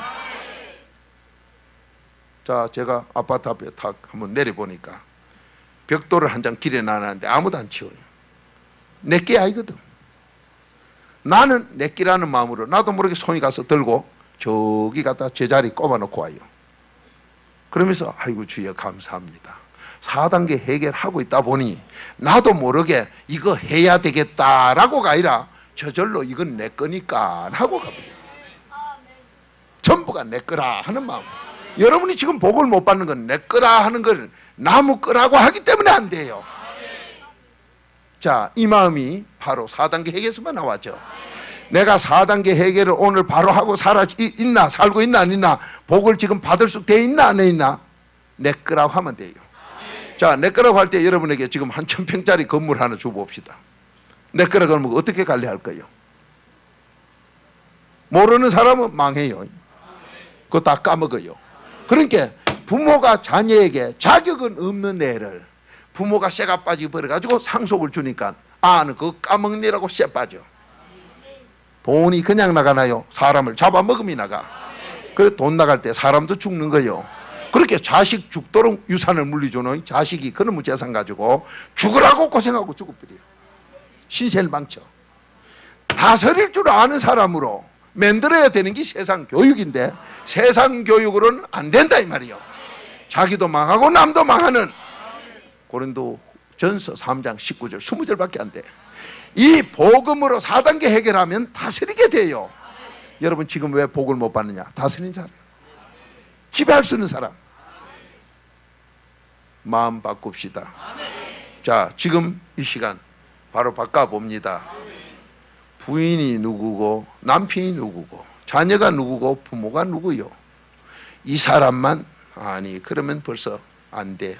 자, 제가 아파트 앞에 탁 한번 내려보니까 벽돌을 한 장 길에 놔놨는데 아무도 안 치워요. 내 게 아니거든. 나는 내 끼라는 마음으로 나도 모르게 손이 가서 들고 저기 갖다 제자리 꼽아놓고 와요. 그러면서 아이고 주여 감사합니다. 사 단계 해결하고 있다 보니 나도 모르게 이거 해야 되겠다라고가 아니라 저절로 이건 내 거니까 하고 가버려요. 전부가 내 거라 하는 마음. 여러분이 지금 복을 못 받는 건 내 거라 하는 걸 나무 거라고 하기 때문에 안 돼요. 자, 이 마음이 바로 사 단계 해결에서만 나왔죠. 내가 사 단계 해결을 오늘 바로 하고 살아 있나 살고 있나 안 있나 복을 지금 받을 수 돼 있나 안 있나 내 거라고 하면 돼요. 자, 내 거라고 할 때 여러분에게 지금 한 천 평짜리 건물 하나 줘봅시다. 내 거라고 하면 어떻게 관리할 거예요? 모르는 사람은 망해요. 그거 다 까먹어요. 그러니까 부모가 자녀에게 자격은 없는 애를 부모가 쇠가 빠지고 버려가지고 상속을 주니까 아는 그거 까먹니라고 쇠 빠져. 돈이 그냥 나가나요? 사람을 잡아먹음이 나가. 그래 돈 나갈 때 사람도 죽는 거예요. 그렇게 자식 죽도록 유산을 물리주는 자식이 그놈의 재산 가지고 죽으라고 고생하고 죽어버려요. 신세를 망쳐. 다스릴 줄 아는 사람으로 만들어야 되는 게 세상 교육인데 세상 교육으로는 안 된다 이 말이에요. 자기도 망하고 남도 망하는. 고린도 전서 삼 장 십구 절 이십 절밖에 안 돼. 이 복음으로 사 단계 해결하면 다스리게 돼요. 여러분 지금 왜 복을 못 받느냐? 다스리는 사람, 지배할 수 있는 사람. 마음 바꿉시다. 자, 지금 이 시간 바로 바꿔봅니다. 부인이 누구고 남편이 누구고 자녀가 누구고 부모가 누구요? 이 사람만 아니 그러면 벌써 안 돼.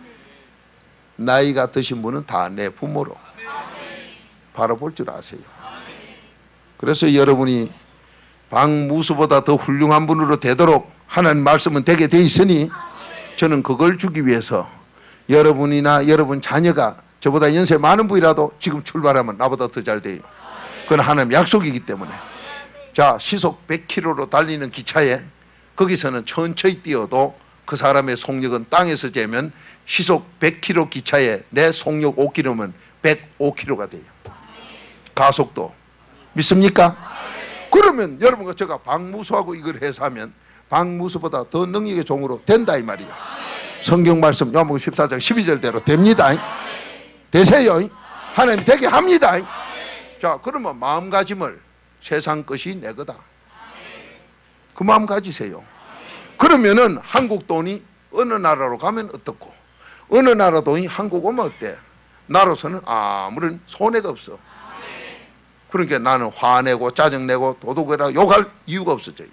나이가 드신 분은 다 내 부모로 바로 볼 줄 아세요. 그래서 여러분이 박무수보다 더 훌륭한 분으로 되도록 하나님 말씀은 되게 돼 있으니 저는 그걸 주기 위해서 여러분이나 여러분 자녀가 저보다 연세 많은 분이라도 지금 출발하면 나보다 더 잘 돼요. 그건 하나님 약속이기 때문에. 자, 시속 백 킬로미터로 달리는 기차에 거기서는 천천히 뛰어도 그 사람의 속력은 땅에서 재면 시속 백 킬로미터 기차에 내 속력 오 킬로미터면 백오 킬로미터가 돼요. 가속도. 믿습니까? 그러면 여러분과 제가 박무수하고 이걸 해서 하면 박무수보다 더 능력의 종으로 된다 이 말이에요. 성경 말씀 요한복음 십사 장 십이 절대로 됩니다. 되세요. 하나님 되게 합니다. 자, 그러면 마음가짐을 세상 것이 내 거다. 그 마음 가지세요. 그러면은 한국 돈이 어느 나라로 가면 어떻고 어느 나라 돈이 한국 오면 어때? 나로서는 아무런 손해가 없어. 그러니까 나는 화내고 짜증내고 도둑이라 욕할 이유가 없어져요.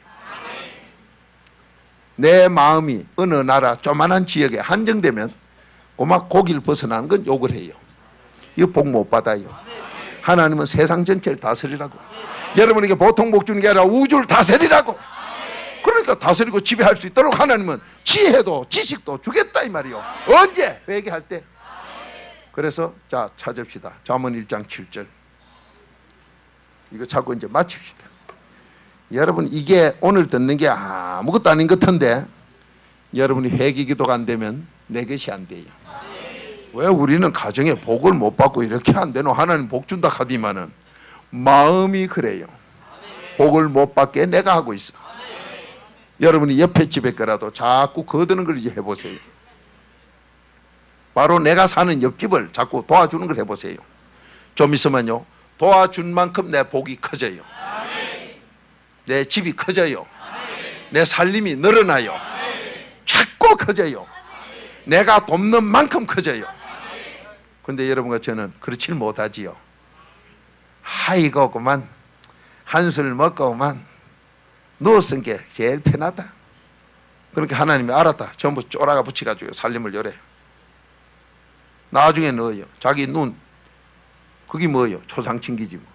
내 마음이 어느 나라 조만한 지역에 한정되면 고막 고기를 벗어나는 건 욕을 해요. 이거 복 못 받아요. 하나님은 세상 전체를 다스리라고. 여러분에게 보통 복 주는 게 아니라 우주를 다스리라고. 그러니까 다스리고 지배할 수 있도록 하나님은 지혜도 지식도 주겠다 이 말이요. 언제? 회개할 때. 그래서 자 찾읍시다. 잠언 일 장 칠 절. 이거 자꾸 이제 마칩시다. 여러분 이게 오늘 듣는 게 아무것도 아닌 것 같은데 여러분이 회개 기도가 안 되면 내 것이 안 돼요. 왜 우리는 가정에 복을 못 받고 이렇게 안 되노? 하나님 복 준다 하디만은 마음이 그래요. 복을 못 받게 내가 하고 있어. 여러분이 옆에 집에 거라도 자꾸 거드는 걸 이제 해보세요. 바로 내가 사는 옆집을 자꾸 도와주는 걸 해보세요. 좀 있으면요 도와준 만큼 내 복이 커져요. 내 집이 커져요. 내 살림이 늘어나요. 자꾸 커져요. 내가 돕는 만큼 커져요. 근데 여러분과 저는 그렇지 못하지요. 아이고 그만 한술 먹고 그만 누웠은 게 제일 편하다. 그러니까 하나님이 알았다. 전부 쪼라가 붙여가지고 살림을 요래. 나중에 넣어요. 자기 눈 그게 뭐예요? 초상친기지 뭐.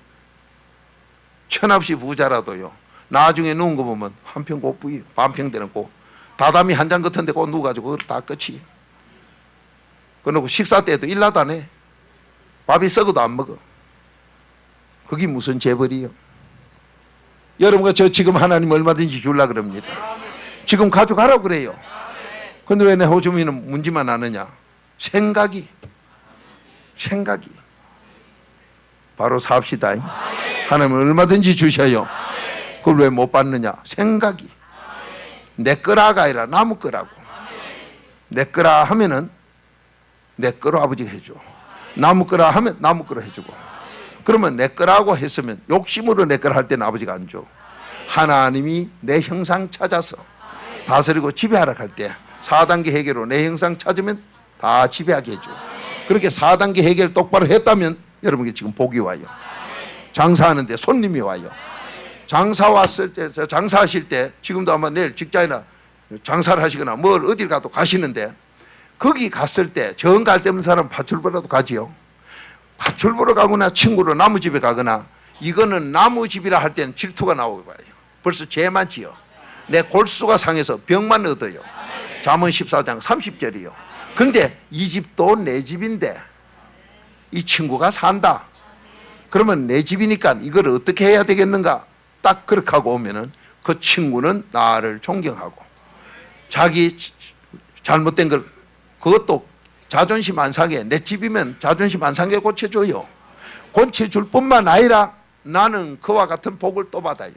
천없이 부자라도요 나중에 누운 거 보면 한평 꽃부이 반평 되는 꽃 다다미 한 장 같은데 꽃 누워가지고 그거 다 끝이. 그러고 식사 때도 일나도 안 해. 밥이 썩어도 안 먹어. 그게 무슨 재벌이요? 여러분과 저 지금 하나님 얼마든지 주려고 그럽니다. 지금 가져가라고 그래요. 근데 왜 내 호주민은 문제만 아느냐? 생각이 생각이 바로 삽시다. 하나님은 얼마든지 주셔요. 그걸 왜 못 받느냐? 생각이 내 거라가 아니라 나무 거라고. 내 거라 하면은 내 거로 아버지가 해줘. 나무 거라 하면 나무 거로 해주고. 그러면 내 거라고 했으면 욕심으로 내 거라 할 때는 아버지가 안 줘. 하나님이 내 형상 찾아서 다스리고 지배하라 할 때 사 단계 해결로 내 형상 찾으면 다 지배하게 해줘. 그렇게 사 단계 해결 똑바로 했다면 여러분께 지금 복이 와요. 장사하는데 손님이 와요. 장사 왔을 때, 장사하실 때 지금도 아마 내일 직장이나 장사를 하시거나 뭘 어딜 가도 가시는데 거기 갔을 때 정 갈 데 없는 사람 밭을 보러도 가지요. 밭을 보러 가거나 친구로 나무집에 가거나 이거는 나무집이라 할 때는 질투가 나오고 봐요. 벌써 죄만 지어. 내 골수가 상해서 병만 얻어요. 잠언 십사 장 삼십 절이요. 근데 이 집도 내 집인데 이 친구가 산다. 그러면 내 집이니까 이걸 어떻게 해야 되겠는가? 딱 그렇게 하고 오면은 그 친구는 나를 존경하고 자기 잘못된 걸 그것도 자존심 안 상해. 내 집이면 자존심 안 상해 고쳐줘요. 고쳐줄 뿐만 아니라 나는 그와 같은 복을 또 받아요.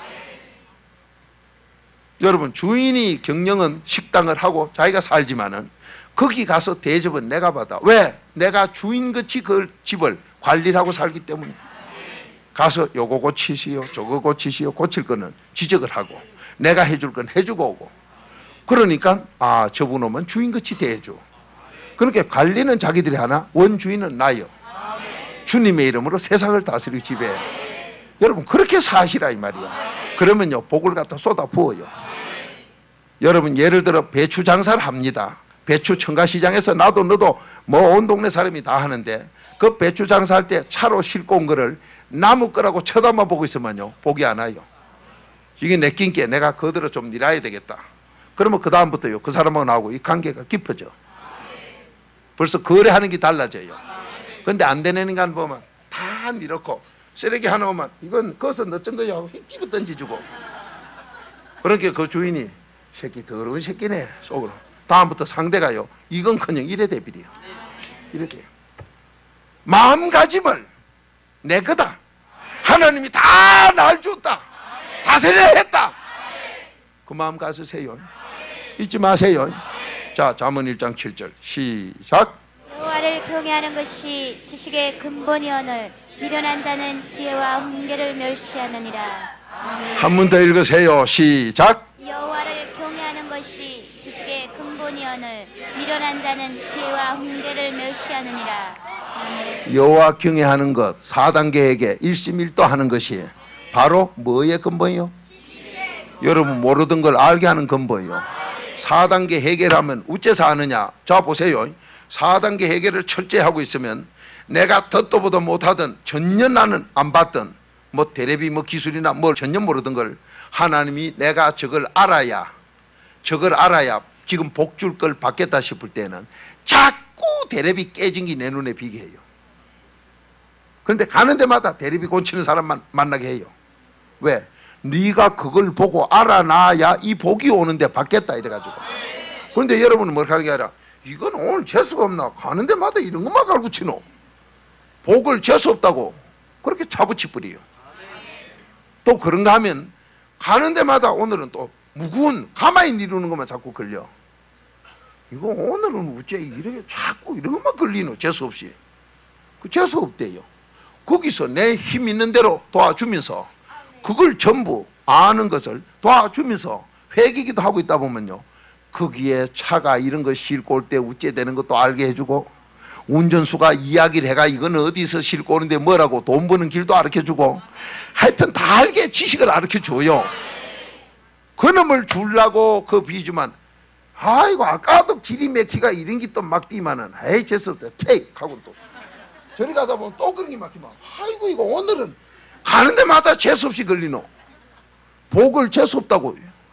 여러분 주인이 경영은 식당을 하고 자기가 살지만은 거기 가서 대접은 내가 받아. 왜? 내가 주인같이 그 집을 관리를 하고 살기 때문에. 가서 요거 고치시오 저거 고치시오 고칠 거는 지적을 하고 내가 해줄 건 해주고 오고. 그러니까 아 저분 오면 주인같이 대해줘. 그렇게 관리는 자기들이 하나 원주인은 나요. 주님의 이름으로 세상을 다스리고 지배해. 여러분 그렇게 사시라 이 말이야. 그러면요 복을 갖다 쏟아 부어요. 여러분 예를 들어 배추 장사를 합니다. 배추 청가시장에서 나도 너도 뭐 온 동네 사람이 다 하는데 그 배추 장사할 때 차로 싣고 온 거를 나무 거라고 쳐다만 보고 있으면요 복이 안 와요. 이게 내낀게 내가 그대로 좀 일해야 되겠다. 그러면 그 다음부터요 그 사람하고 나하고 이 관계가 깊어져. 벌써 거래하는 게 달라져요. 근데 안 되는 인간 보면 다 이렇고 쓰레기 하나 오면 이건 거기서 넣은 거야 하고 집어 던지주고. 그러니까 그 주인이 새끼 더러운 새끼네 속으로. 다음부터 상대가요 이건커녕 이래 돼버려요. 이래 돼요. 마음가짐을 내 거다. 하나님이 다 날 줬다. 다스려야 했다. 그 마음 가지세요. 잊지 마세요. 자, 잠언 일 장 칠 절 시작. 여호와를 경외하는 것이 지식의 근본이오늘 미련한 자는 지혜와 훈계를 멸시하느니라. 한 번 더 읽으세요. 시작. 여호와를 경외하는 것이 지식의 근본이오늘 미련한 자는 지혜와 훈계를 멸시하느니라. 여호와 경외하는 것 사 단계에게 일심일도 하는 것이 바로 뭐의 근본이요? 여러분 모르던 걸 알게 하는 근본이요. 사 단계 해결하면 어째서 하느냐? 자 보세요. 사 단계 해결을 철저히 하고 있으면 내가 듣도 보도 못하던 전혀 나는 안 봤던 뭐 테레비 뭐 기술이나 뭘 전혀 모르던 걸 하나님이 내가 저걸 알아야 저걸 알아야 지금 복 줄 걸 받겠다 싶을 때는 자꾸 테레비 깨진 게 내 눈에 비게 해요. 그런데 가는 데마다 테레비 곤치는 사람만 만나게 해요. 왜? 네가 그걸 보고 알아놔야 이 복이 오는데 받겠다 이래가지고. 그런데 여러분은 뭘 하는 게 아니라 이건 오늘 재수가 없나? 가는 데마다 이런 것만 갈고 치노. 복을 재수 없다고 그렇게 차붙이버려요. 또 그런가 하면 가는 데마다 오늘은 또 무거운 가만히 이루는 것만 자꾸 걸려. 이거 오늘은 어째 이렇게 자꾸 이런 것만 걸리노? 재수 없이. 그 재수 없대요. 거기서 내 힘 있는 대로 도와주면서 그걸 전부 아는 것을 도와주면서 회개기도 하고 있다 보면요 거기에 차가 이런 거 싣고 올 때 어째 되는 것도 알게 해주고 운전수가 이야기를 해가 이건 어디서 싣고 오는데 뭐라고 돈 버는 길도 가르쳐주고 하여튼 다 알게 지식을 가르쳐줘요. 그놈을 주려고 그 비주만 아이고 아까도 길이 막히가 이런 게 또 막 뛰면은 에이 재수없다 페이 하고 또 저리 가다 보면 또 그런 게 막히면 아이고 이거 오늘은 가는 데마다 재수없이 걸리노. 복을 재수없다고.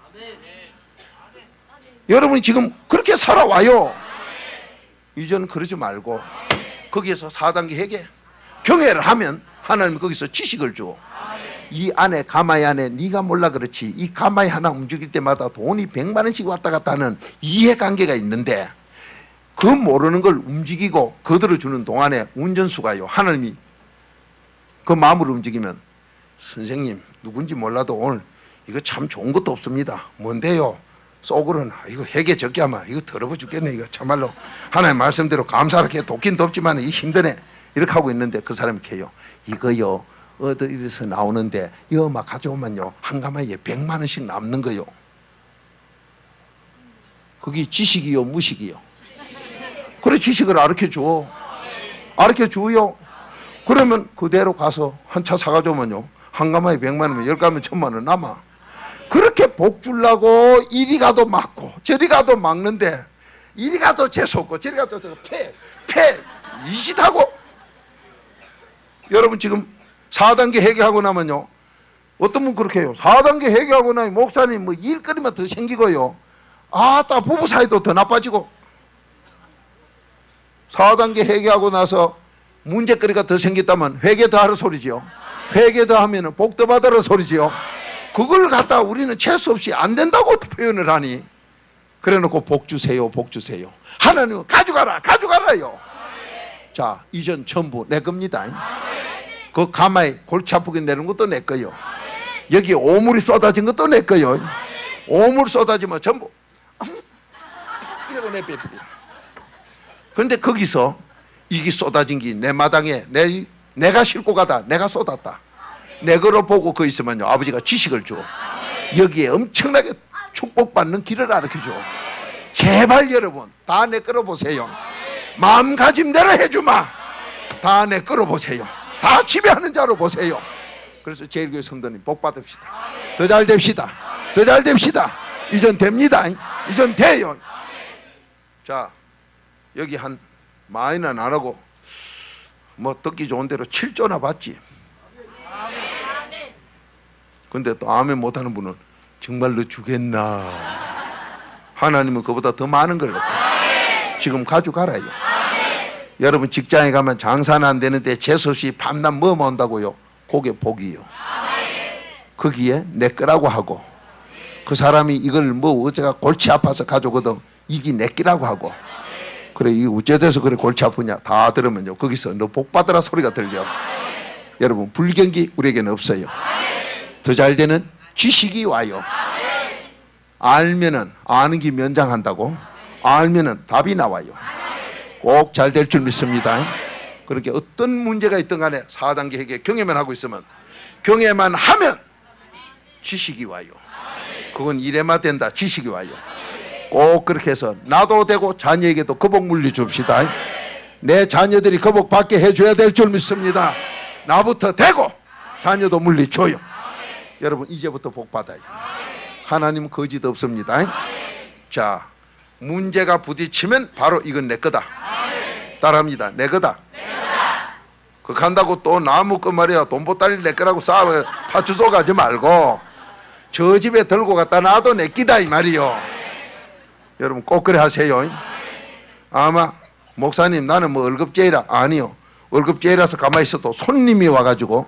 여러분이 지금 그렇게 살아와요. 이제는 그러지 말고 거기에서 사 단계 회개 경외를 하면 하나님이 거기서 지식을 줘. 이 안에 가마이 안에 네가 몰라 그렇지 이 가마이 하나 움직일 때마다 돈이 백만 원씩 왔다 갔다 하는 이해관계가 있는데 그 모르는 걸 움직이고 거들어주는 동안에 운전수가요 하나님이 그 마음을 움직이면 선생님 누군지 몰라도 오늘 이거 참 좋은 것도 없습니다. 뭔데요? 속으로는 이거 회개 적게 하면 이거 더러워 죽겠네. 이거 참말로 하나님 말씀대로 감사하게 돕긴 돕지만 이 힘드네. 이렇게 하고 있는데 그 사람이 캐요. 이거요 어디서 나오는데 이거 막 가져오면요 한 가마에 백만 원씩 남는 거요. 그게 지식이요 무식이요? 그래 지식을 가르쳐줘. 가르쳐줘요. 그러면 그대로 가서 한 차 사가져오면요 한 가마에 백만 원이면 열 가마에 천만 원 남아. 그렇게 복 주려고 이리 가도 막고 저리 가도 막는데 이리 가도 재수없고 저리 가도 패, 패, 이짓하고 여러분 지금 사 단계 회개하고 나면요 어떤 분 그렇게 해요. 사 단계 회개하고 나면 목사님 뭐 일거리만 더 생기고요 아따 부부 사이도 더 나빠지고 사 단계 회개하고 나서 문제거리가 더 생겼다면 회개 더 하라 소리지요. 회개 더 하면 복 더 받으라 소리지요. 그걸 갖다 우리는 재수 없이 안 된다고 표현을 하니 그래 놓고 복 주세요 복 주세요 하나님은 가져가라 가져가라요. 자 이전 전부 내 겁니다. 그 가마에 골치 아프게 내는 것도 내 거요. 여기 오물이 쏟아진 것도 내 거요. 오물 쏟아지면 전부 이러고 내빼버려. 그런데 거기서 이게 쏟아진 게 내 마당에 내, 내가 싣고 가다 내가 쏟았다 내 거로 보고 거 있으면요 아버지가 지식을 줘. 여기에 엄청나게 축복받는 길을 가르쳐줘. 제발 여러분 다 내 거로 보세요. 마음가짐대로 해주마. 다 내 거로 보세요. 다 지배하는 자로 보세요. 그래서 제일교회 성도님 복 받읍시다. 더 잘 됩시다. 더 잘 됩시다. 이전 됩니다. 이전 돼요. 자 여기 한 많이는 안 하고 뭐 듣기 좋은 대로 칠 조나 받지. 근데 또 아멘 못하는 분은 정말로 주겠나. 하나님은 그보다 더 많은 걸 갖다 지금 가져가라요. 여러분 직장에 가면 장사는 안 되는데 재수없이 밤낮 뭐 먹는다고요? 그게 복이요. 거기에 내 거라고 하고, 그 사람이 이걸 뭐 어제가 골치 아파서 가져오거든, 이게 내 끼라고 하고, 그래 이게 어째돼서 그래 골치 아프냐 다 들으면요 거기서 너 복 받으라 소리가 들려. 여러분 불경기 우리에게는 없어요. 더 잘 되는 지식이 와요. 알면은 아는 게 면장한다고, 알면은 답이 나와요. 꼭 잘 될 줄 믿습니다. 그렇게 어떤 문제가 있든 간에 사 단계 회개 경외만 하고 있으면, 경외만 하면 지식이 와요. 그건 이래만 된다. 지식이 와요. 꼭 그렇게 해서 나도 되고 자녀에게도 그 복 물려줍시다. 내 자녀들이 그 복 받게 해줘야 될 줄 믿습니다. 나부터 되고 자녀도 물리줘요. 여러분 이제부터 복 받아요. 하나님 거짓 없습니다. 자, 문제가 부딪히면 바로 이건 내 거다. 따라합니다. 내 거다. 그 간다고 또 나무 거 말이야 돈 보따리 내 거라고 싸워 파출소 가지 말고 저 집에 들고 갔다 놔도 내 끼다 이 말이요. 여러분 꼭 그래 하세요. 아마 목사님 나는 뭐 월급제이라, 아니요, 월급제이라서 가만히 있어도 손님이 와가지고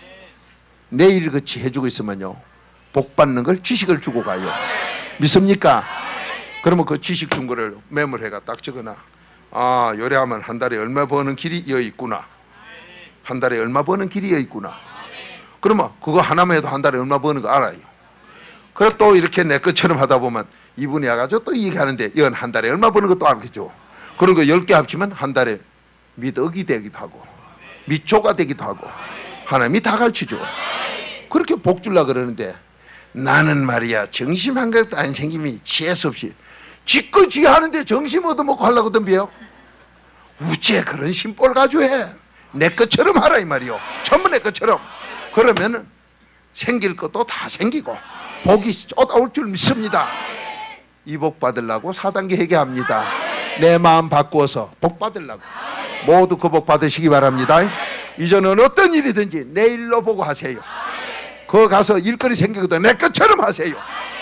내일같이 해주고 있으면요 복 받는 걸 지식을 주고 가요. 믿습니까? 그러면 그 지식 준 거를 메모해가 딱 적어놔. 아, 요래하면 한 달에 얼마 버는 길이 여기 있구나. 한 달에 얼마 버는 길이 여기 있구나. 그러면 그거 하나만 해도 한 달에 얼마 버는 거 알아요. 그래 또 이렇게 내 것처럼 하다 보면 이분이 와가지고 또 얘기하는데 이건 한 달에 얼마 버는 것도 알겠죠. 그런 거 열 개 합치면 한 달에 밑억이 되기도 하고 밑조가 되기도 하고 하나님이 다 가르치죠. 그렇게 복 주려고 그러는데 나는 말이야 정심 한 것도 안 생김이 지혜수 없이 지껏 지 하는데 정심 얻어먹고 하려고 덤벼요. 우째 그런 심볼 가지고 해. 내 것처럼 하라 이 말이요. 전부 내 것처럼. 그러면은 생길 것도 다 생기고 복이 쏟아올 줄 믿습니다. 이 복 받으려고 사 단계 회개합니다. 내 마음 바꾸어서 복 받으려고 모두 그 복 받으시기 바랍니다. 이제는 어떤 일이든지 내일로 보고 하세요. 거 가서 일거리 생기거든 내 것처럼 하세요.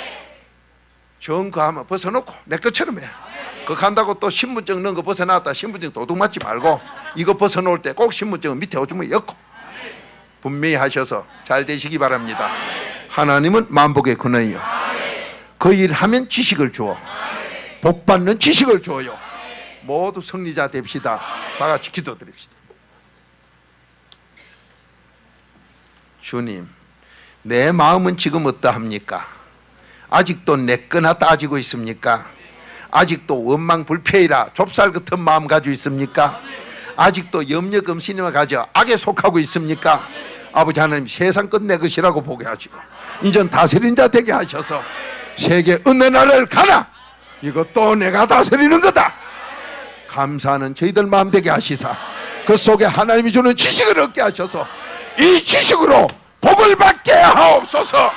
정거하면 벗어놓고 내 것처럼 해. 그 간다고 또 신분증 넣은 거 벗어놨다 신분증 도둑 맞지 말고 이거 벗어놓을 때 꼭 신분증은 밑에 오줌에 엮고 분명히 하셔서 잘 되시기 바랍니다. 하나님은 만복의 근원이요. 그 일 하면 지식을 주어 복 받는 지식을 줘요. 모두 승리자 됩시다. 다 같이 기도드립시다. 주님, 내 마음은 지금 어떠합니까? 아직도 내 거나 따지고 있습니까? 아직도 원망불패이라 좁쌀 같은 마음 가지고 있습니까? 아직도 염려금신을 가져 악에 속하고 있습니까? 아버지 하나님 세상 끝 내 것이라고 보게 하시고 이젠 다스린 자 되게 하셔서 세계 어느 나라를 가나 이것도 내가 다스리는 거다 감사하는 저희들 마음 되게 하시사 그 속에 하나님이 주는 지식을 얻게 하셔서 이 지식으로 복을 받게 하옵소서.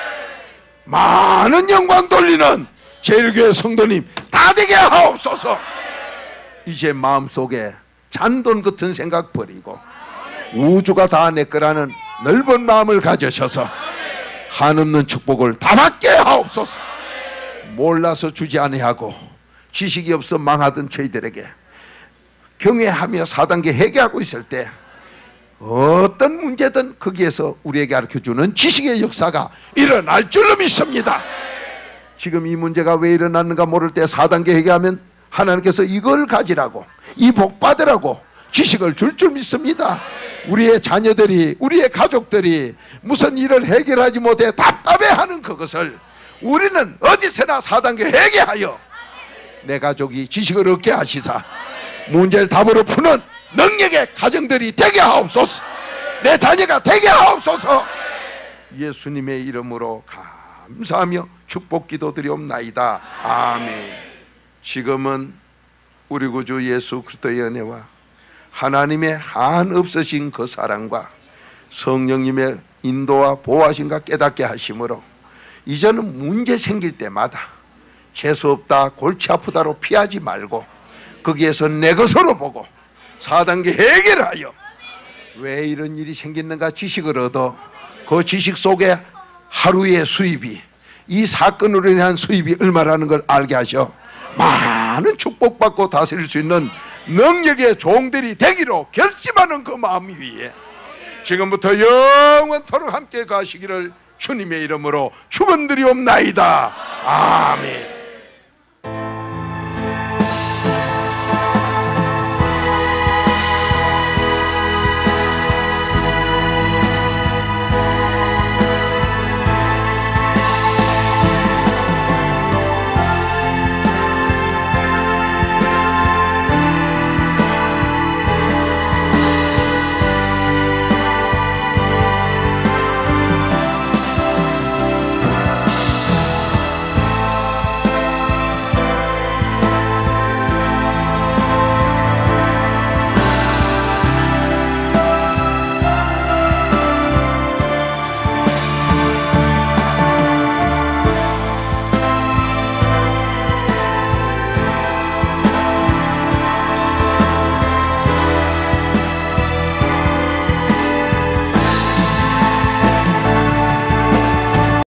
많은 영광 돌리는 제일교회 성도님 다 되게 하옵소서. 이제 마음속에 잔돈 같은 생각 버리고 우주가 다 내 거라는 넓은 마음을 가져셔서 한없는 축복을 다 받게 하옵소서. 몰라서 주지 아니하고 지식이 없어 망하던 저희들에게 경외하며 사 단계 회개하고 있을 때 어떤 문제든 거기에서 우리에게 가르쳐주는 지식의 역사가 일어날 줄로 믿습니다. 지금 이 문제가 왜 일어났는가 모를 때 사 단계 회개하면 하나님께서 이걸 가지라고 이 복 받으라고 지식을 줄 줄 믿습니다. 우리의 자녀들이 우리의 가족들이 무슨 일을 해결하지 못해 답답해하는 그것을 우리는 어디서나 사 단계 회개하여 내 가족이 지식을 얻게 하시사 문제를 답으로 푸는 능력의 가정들이 되게 하옵소서. 내 자녀가 되게 하옵소서. 예수님의 이름으로 감사하며 축복 기도드리옵나이다. 아멘. 지금은 우리 구주 예수 그리스도의 은혜와 하나님의 한없으신 그 사랑과 성령님의 인도와 보호하심과 깨닫게 하심으로 이제는 문제 생길 때마다 재수없다 골치 아프다로 피하지 말고 거기에서 내 것으로 보고 사 단계 해결하여 왜 이런 일이 생겼는가 지식을 얻어 그 지식 속에 하루의 수입이, 이 사건으로 인한 수입이 얼마라는 걸 알게 하셔 많은 축복받고 다스릴 수 있는 능력의 종들이 되기로 결심하는 그 마음 위에 지금부터 영원토록 함께 가시기를 주님의 이름으로 축원드리옵나이다. 아멘.